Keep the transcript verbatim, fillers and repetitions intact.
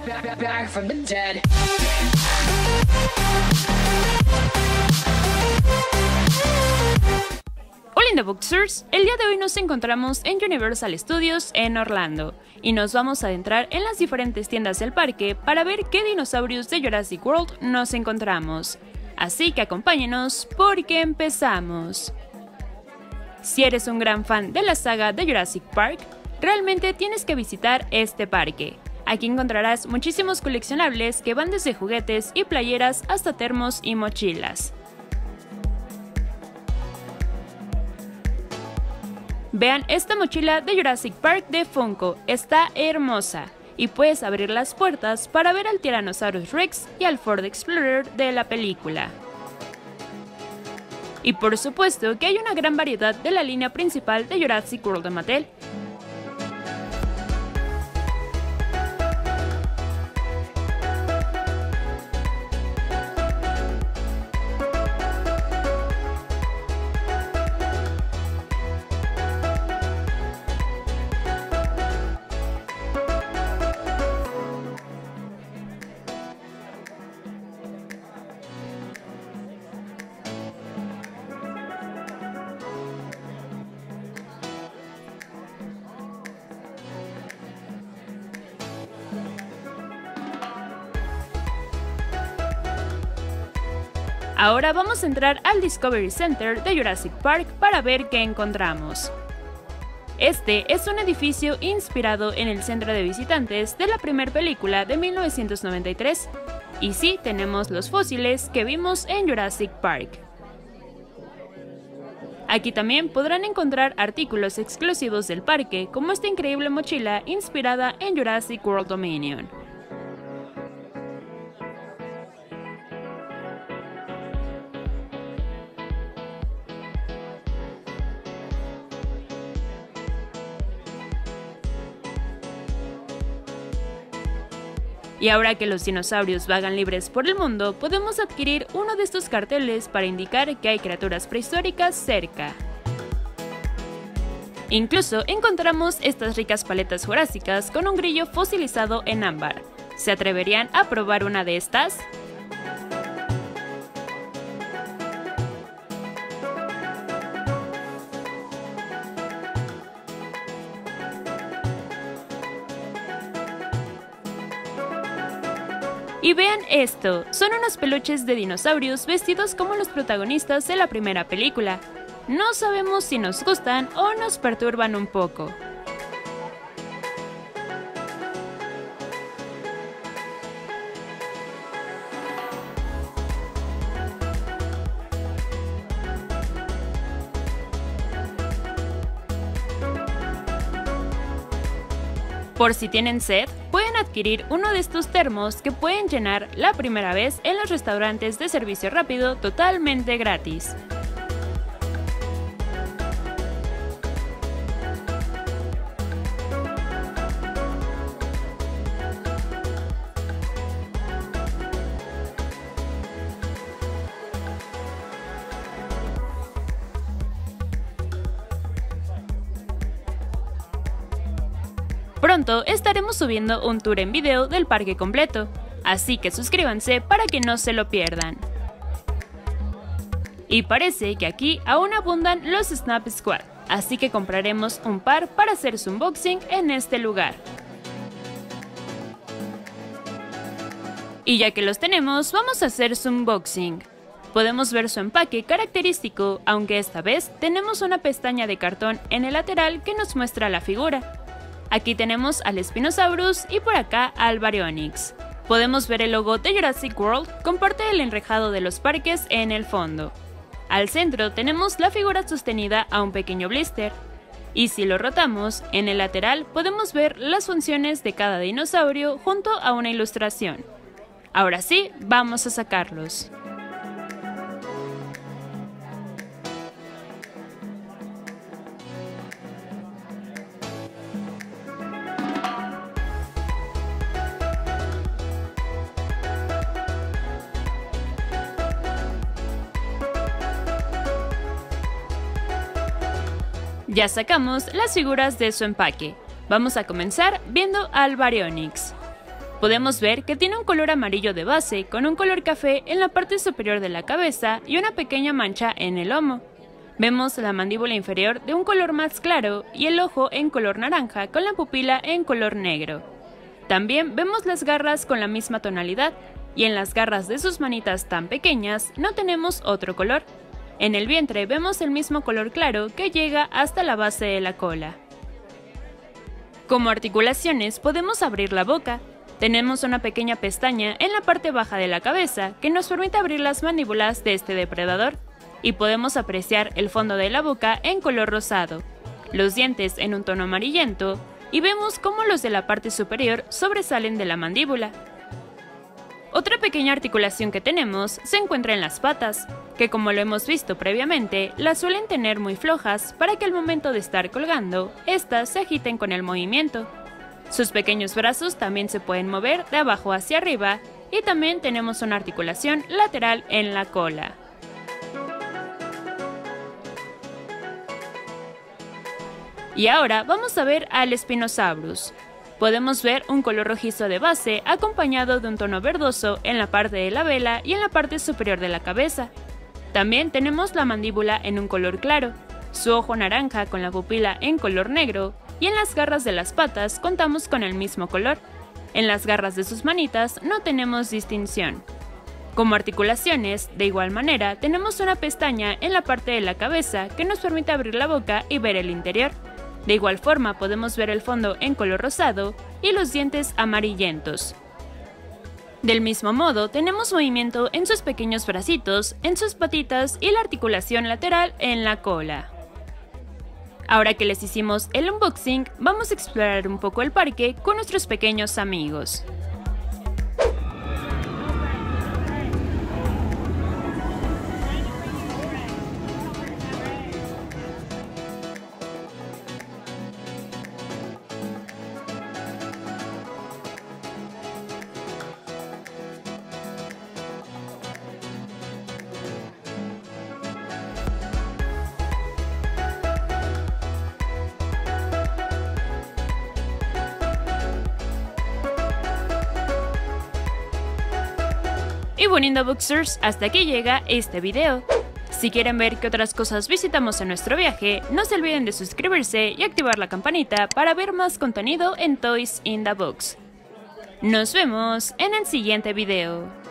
back from the dead. Hola Booksters, el día de hoy nos encontramos en Universal Studios en Orlando y nos vamos a adentrar en las diferentes tiendas del parque para ver qué dinosaurios de Jurassic World nos encontramos. Así que acompáñenos porque empezamos. Si eres un gran fan de la saga de Jurassic Park, realmente tienes que visitar este parque. Aquí encontrarás muchísimos coleccionables que van desde juguetes y playeras hasta termos y mochilas. Vean esta mochila de Jurassic Park de Funko, está hermosa y puedes abrir las puertas para ver al Tyrannosaurus Rex y al Ford Explorer de la película. Y por supuesto que hay una gran variedad de la línea principal de Jurassic World de Mattel. Ahora vamos a entrar al Discovery Center de Jurassic Park para ver qué encontramos. Este es un edificio inspirado en el centro de visitantes de la primera película de mil novecientos noventa y tres. Y sí, tenemos los fósiles que vimos en Jurassic Park. Aquí también podrán encontrar artículos exclusivos del parque, como esta increíble mochila inspirada en Jurassic World Dominion. Y ahora que los dinosaurios vagan libres por el mundo, podemos adquirir uno de estos carteles para indicar que hay criaturas prehistóricas cerca. Incluso encontramos estas ricas paletas jurásicas con un grillo fosilizado en ámbar. ¿Se atreverían a probar una de estas? Y vean esto, son unos peluches de dinosaurios vestidos como los protagonistas de la primera película. No sabemos si nos gustan o nos perturban un poco. Por si tienen sed, pueden adquirir uno de estos termos que pueden llenar la primera vez en los restaurantes de servicio rápido totalmente gratis. Pronto estaremos subiendo un tour en video del parque completo, así que suscríbanse para que no se lo pierdan. Y parece que aquí aún abundan los Snap Squad, así que compraremos un par para hacer su unboxing en este lugar. Y ya que los tenemos, vamos a hacer su unboxing. Podemos ver su empaque característico, aunque esta vez tenemos una pestaña de cartón en el lateral que nos muestra la figura. Aquí tenemos al Spinosaurus y por acá al Baryonyx. Podemos ver el logo de Jurassic World con parte del enrejado de los parques en el fondo. Al centro tenemos la figura sostenida a un pequeño blister. Y si lo rotamos, en el lateral podemos ver las funciones de cada dinosaurio junto a una ilustración. Ahora sí, vamos a sacarlos. Ya sacamos las figuras de su empaque. Vamos a comenzar viendo al Baryonyx. Podemos ver que tiene un color amarillo de base con un color café en la parte superior de la cabeza y una pequeña mancha en el lomo. Vemos la mandíbula inferior de un color más claro y el ojo en color naranja con la pupila en color negro. También vemos las garras con la misma tonalidad y en las garras de sus manitas tan pequeñas no tenemos otro color. En el vientre vemos el mismo color claro que llega hasta la base de la cola. Como articulaciones podemos abrir la boca. Tenemos una pequeña pestaña en la parte baja de la cabeza que nos permite abrir las mandíbulas de este depredador, y podemos apreciar el fondo de la boca en color rosado, los dientes en un tono amarillento, y vemos cómo los de la parte superior sobresalen de la mandíbula. Otra pequeña articulación que tenemos se encuentra en las patas, que como lo hemos visto previamente, las suelen tener muy flojas para que al momento de estar colgando, estas se agiten con el movimiento. Sus pequeños brazos también se pueden mover de abajo hacia arriba y también tenemos una articulación lateral en la cola. Y ahora vamos a ver al Spinosaurus. Podemos ver un color rojizo de base acompañado de un tono verdoso en la parte de la vela y en la parte superior de la cabeza. También tenemos la mandíbula en un color claro, su ojo naranja con la pupila en color negro, y en las garras de las patas contamos con el mismo color. En las garras de sus manitas no tenemos distinción. Como articulaciones, de igual manera, tenemos una pestaña en la parte de la cabeza que nos permite abrir la boca y ver el interior. De igual forma podemos ver el fondo en color rosado y los dientes amarillentos. Del mismo modo, tenemos movimiento en sus pequeños bracitos, en sus patitas y la articulación lateral en la cola. Ahora que les hicimos el unboxing, vamos a explorar un poco el parque con nuestros pequeños amigos. Y bueno, Indaboxers, hasta aquí llega este video. Si quieren ver qué otras cosas visitamos en nuestro viaje, no se olviden de suscribirse y activar la campanita para ver más contenido en Toys in the Box. Nos vemos en el siguiente video.